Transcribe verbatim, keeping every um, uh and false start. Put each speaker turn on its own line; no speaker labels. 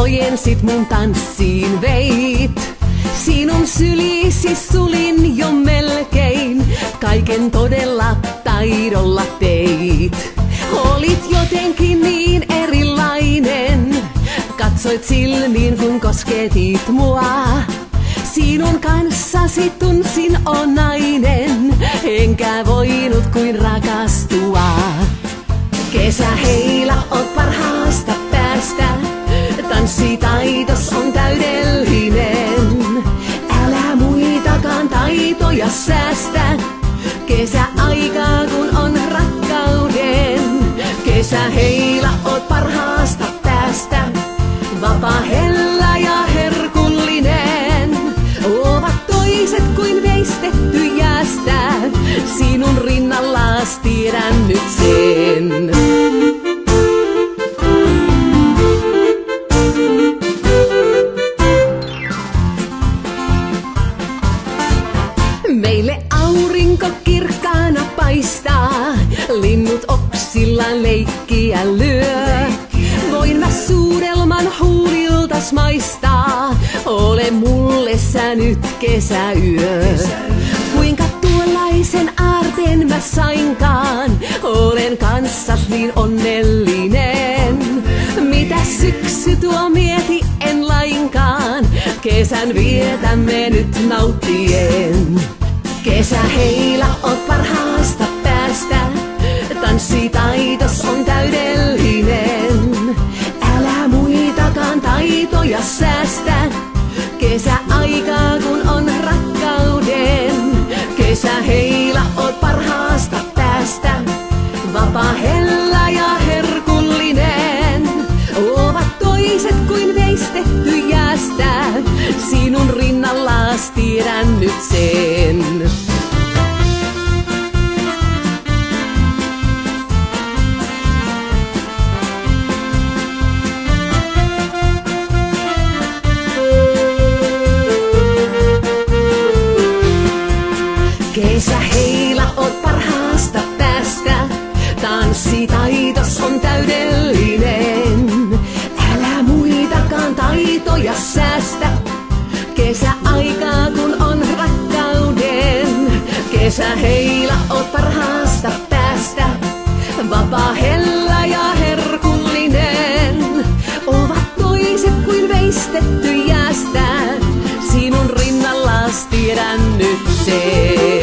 ojensit mun tanssiin veit. Sinun sylisi sulin jo melkein, kaiken todella taidolla teit. Olit jotenkin niin erilainen, katsoit silmiin kun kosketit mua. Sinun kanssasi tunsin on nainen, enkä voinut kuin rakastua. Kesäheila oot parhaasta päästä, tanssitaitos on täydellinen. Älä muitakaan taitoja säästä, kesäaikaa kun on rakkauden. Kesäheila oot parhaasta päästä, vapaa, hellä ja herkullinen. Ovat toiset kuin veistetty jäästä, sinun rinnallas tiedän nyt sen. Meille aurinko kirkkaana paistaa, linnut oksillaan leikkiä lyö. Voin mä suudelman huuliltas maistaa, ole mulle sä nyt kesäyö. Kuinka tuollaisen aarteen mä sainkaan, olen kanssas niin onnellinen. Mitä syksy tuo mieti en lainkaan, kesän vietämme nyt nauttien. Kesäheila oot parhaasta päästä, tanssitaitos on täydellinen. Älä muitakaan taitoja säästä, kesäaikaa kun on rakkauden. Kesäheila oot parhaasta päästä, vapaa, hellä ja herkullinen. Ovat toiset kuin veistetty jäästä, sinun rinnallas tiedän nyt sen. Kesäheila oot parhaasta päästä, tanssitaitos on täydellinen. Älä muitakaan taitoja säästä, kesäaikaa kun on rakkauden. Kesäheila oot parhaasta päästä, vapaa, hellä ja herkullinen. Ovat toiset kuin veistetty jäästä, sinun rinnallas tiedän nyt sen.